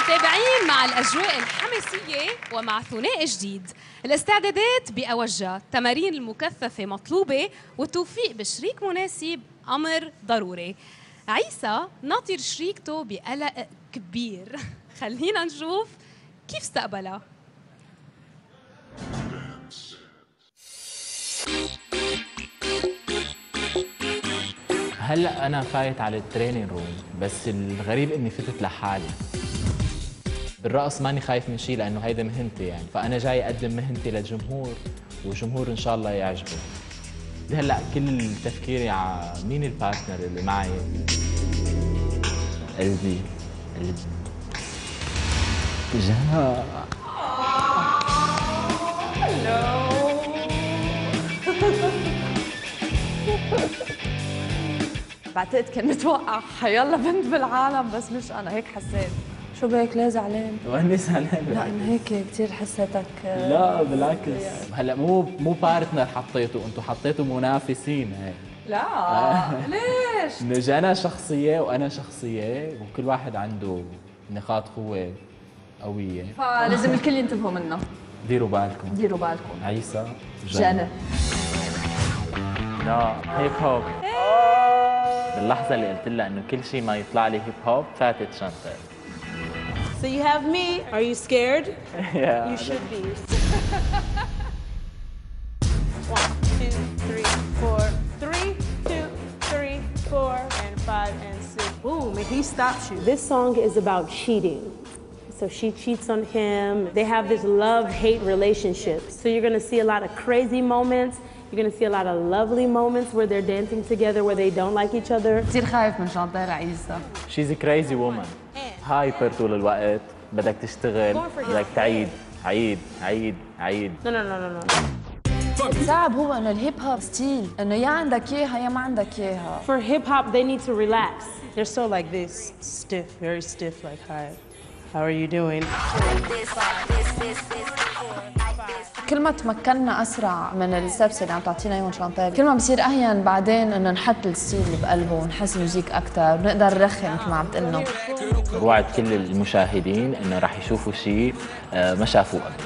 متابعين مع الأجواء الحماسية ومع ثنائي جديد. الاستعدادات بأوجها، التمارين المكثفة مطلوبة، والتوفيق بشريك مناسب أمر ضروري. عيسى ناطر شريكته بقلق كبير. خلينا نشوف كيف استقبلها. هلا انا فايت على التريننج روم، بس الغريب اني فتت لحالي. بالرقص ماني خايف من شيء لانه هيدا مهنتي يعني، فانا جاي اقدم مهنتي للجمهور والجمهور ان شاء الله يعجبه. هلا كل تفكيري على مين البارتنر اللي معي. قلبي جنى. بعتقد كان متوقع حيلا بنت بالعالم، بس مش انا هيك حسيت. شو بك ليه زعلان؟ واني زعلان. لا انه هيك كثير حسيتك. لا بالعكس، هلا مو بارتنر حطيته، انتم حطيتوا منافسين هيك. لا ليش؟ انه جانا شخصيه وانا شخصيه وكل واحد عنده نقاط قوه قويه، فلازم الكل ينتبهوا منها. ديروا بالكم. ديروا بالكم. عيسى جنى. لا هيب هوب. باللحظة اللي قلت لها إنه كل شيء ما يطلع لي هيب هوب فاتت شنطة. So you have me. Are you scared? Yeah. You should be. 1, 2, 3, 4. 3, 2, 3, 4, and 5, and 6. Boom, and he stops you. This song is about cheating. So she cheats on him. They have this love-hate relationship. So you're gonna see a lot of crazy moments. You're gonna see a lot of lovely moments where they're dancing together, where they don't like each other. كثير خايف من شانتير عيسى. She's a crazy woman. هايبر طول الوقت، بدك تشتغل، بدك تعيد عيد عيد عيد. No, no, no, no, no. صعب هو انه الهيب هوب ستيل، انه يا عندك اياها يا ما عندك اياها. For hip hop, they need to relax. They're so like this, stiff, very stiff, like hi. How are you doing? كل ما تمكنا اسرع من الستبس اللي عم تعطينا اياهم شانتير، كل ما بصير اهين بعدين انه نحط الستيل اللي بقلبه ونحس ميوزيك اكثر، ونقدر نرخي مثل ما عم تقلنا. بوعد كل المشاهدين انه راح يشوفوا شيء ما شافوه قبل.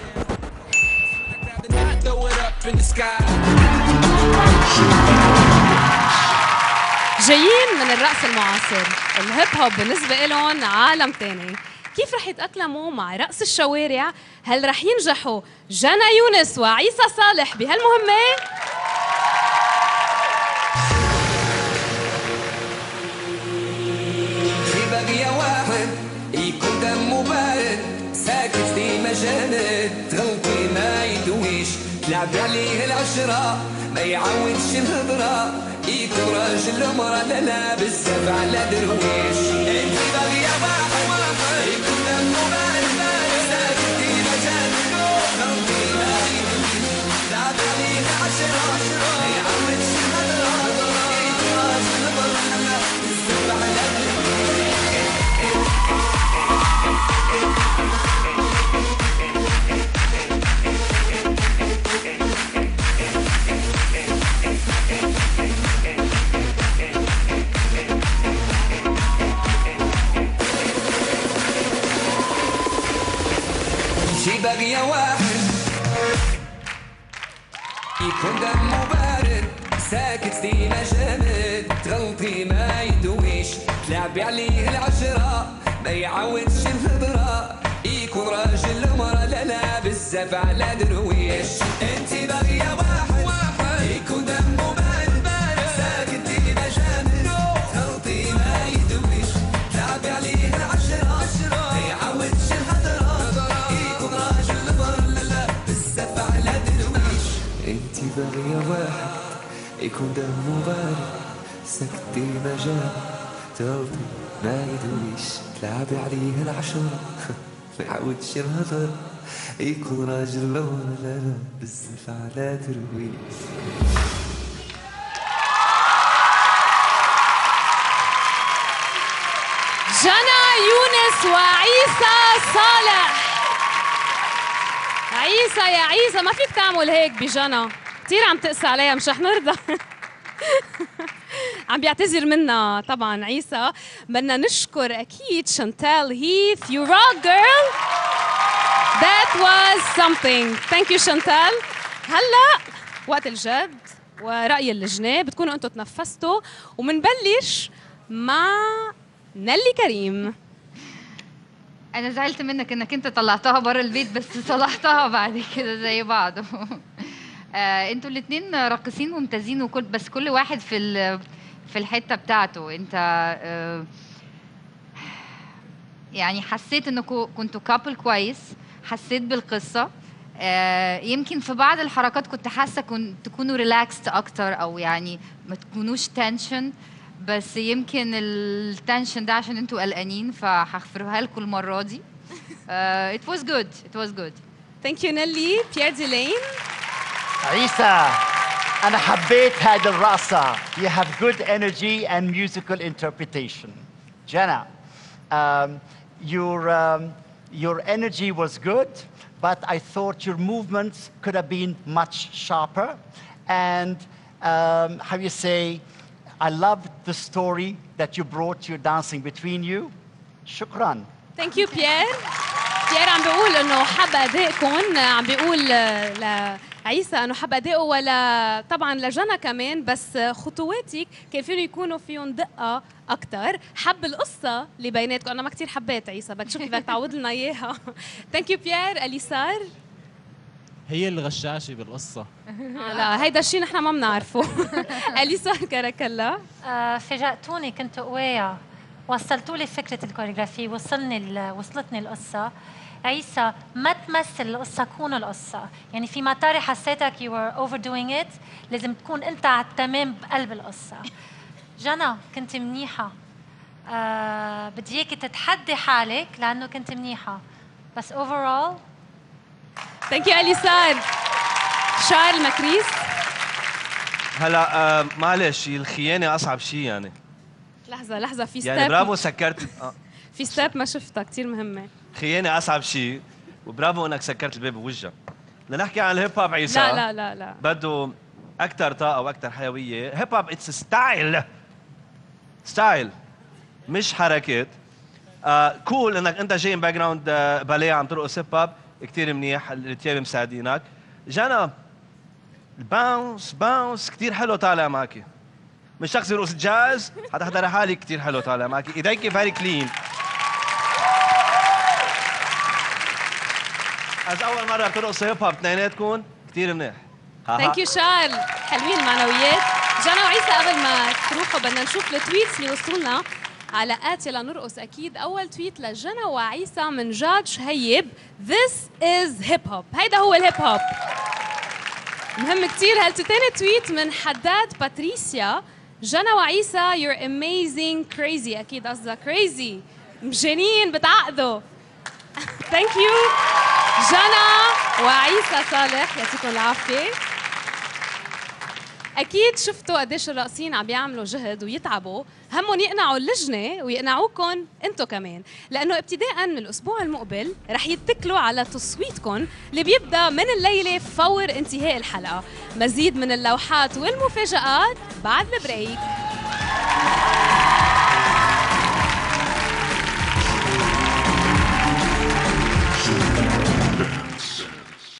جايين من الرقص المعاصر، الهيب هوب بالنسبة لهم عالم تاني. كيف رح يتأقلموا مع رقص الشوارع؟ هل رح ينجحوا جنى يونس وعيسى صالح بهالمهمة؟ بقي واحد يكون دمه بارد، ساكت ديما جامد، تغلطي ما يدويش، تلعب عليه العشرة ما يعودش الهضرة، يكون راجل ومرا لا بزاف على درويش. انت بقي واحد يكون دمه بارد، ساكت ديما جامد، تغلطي ما يدويش، تلعب عليه العشرة ما يعودش الهضرة، يكون راجل ومرا بزاف على درويش. شي بقي واحد يكون دمه بارد، ساكت ديما جامد، تغلطي ما يدويش، تلعبي عليه العشرة ما يعودش الهضرة، يكون راجل ومرا لا بزاف على درويش. انتي بقي واحد يكون دمه بارد، ساكت ديما جامد، تغلطي ما يدويش، تلعبي عليه العشرة ما يعودش الهضرة، يكون راجل ومرا لا بزاف على درويش. انتي بقي واحد يكون دمه بارد، ساكت ديما جامد، تغلطي ما يدويش، تلعبي عليه العشرة ما يعودش الهضر، يكون راجل ولا لا بزاف على درويش. جنى يونس وعيسى صالح. عيسى يا عيسى ما فيك تعمل هيك بجنى، كثير عم تقسى عليها، مش رح نرضى. عم بيعتذر منا طبعا عيسى. بدنا نشكر اكيد شانتال هيث. You rock girl. That was something. Thank you شانتال. هلا وقت الجد ورأي اللجنة، بتكونوا انتم تنفستوا ومنبلش مع نيلي كريم. انا زعلت منك انك انت طلعتها برا البيت، بس طلعتها بعد كده زي بعض. انتوا الاثنين راقصين ممتازين، بس كل واحد في الحته بتاعته. انت يعني حسيت انكم كنتوا كابل كويس، حسيت بالقصه. يمكن في بعض الحركات كنت حاسه تكونوا ريلاكست اكتر، او يعني ما تكونوش تنشن، بس يمكن التنشن ده عشان انتوا قلقانين، فهغفرها لكم المره دي. It was good. It was good. Thank you نيلي. بيير ديلين. عيسى أنا حبيت هذه الرقصة. You have good energy and musical interpretation. Jenna, your energy was good, but I thought your movements could have been much sharper. And how you say, I loved the story that you brought your dancing between you. شكراً. Thank you بيير. بيير عم بيقول انه حب ادائكم، عم بيقول لعيسى انه حب ادائه، ولا طبعا لجنى كمان، بس خطواتك كان فيهم يكونوا فيهم دقه اكثر. حب القصه اللي بيناتكم. انا ما كثير حبيت عيسى، بدك شوف بدك تعوض لنا اياها. ثانك يو بيير. اليسار. هي الغشاشة بالقصة. لا هيدا الشيء نحن ما بنعرفه. اليسار كراكلا. فاجأتوني، كنتوا قوية، وصلتوا لي فكرة الكوريغرافي، وصلتني القصة. عيسى ما تمثل القصة، كون القصة. يعني في مطاري حسيتك you were overdoing it، لازم تكون أنت على التمام بقلب القصة. جنى كنت منيحة، بدي إياكي تتحدي حالك لأنه كنت منيحة، بس overall. ثانك يو اليسار. شارل مكريس. هلا معلش، الخيانة أصعب شيء يعني. لحظة في ستيب. يعني برافو سكرت. في ستيب ما شفتها كثير مهمة. خيانة أصعب شيء، وبرافو إنك سكرت الباب بوجهك. بدنا نحكي عن الهيب هوب عيسى. لا بده أكثر طاقة وأكثر حيوية. هيب هوب اتس ستايل مش حركات. كول إنك أنت جاي من باك جراوند باليه عم ترقص هيب هوب، كثير منيح، التياب مساعدينك. جانا الباونس كثير حلو طالع معك. مش شخص يرقص جاز، حتحضر حالي كثير حلو طالع معك. ايديك فيري كلين. از اول مره بترقص هيب هوب اثنيناتكم كثير منيح. ثانك يو شارل. حلوين المعنويات. جانا وعيسى قبل ما تروحوا بدنا نشوف التويتس اللي وصلوا لنا على يلا نرقص. اكيد اول تويت لجنى وعيسى من جاد شهيب. This is hip hop. هيدا هو الهيب هوب. مهم كثير. تاني تويت من حداد باتريسيا. جنى وعيسى you're amazing crazy. اكيد قصدها crazy، مجانين بتعقدوا. ثانك يو جنى وعيسى صالح، يعطيكم العافيه. اكيد شفتوا قديش الراقصين عم بيعملوا جهد ويتعبوا، همهم يقنعوا اللجنه ويقنعوكم انتم كمان، لانه ابتداء من الاسبوع المقبل رح يتكلوا على تصويتكم اللي بيبدا من الليله فور انتهاء الحلقه. مزيد من اللوحات والمفاجآت بعد البريك.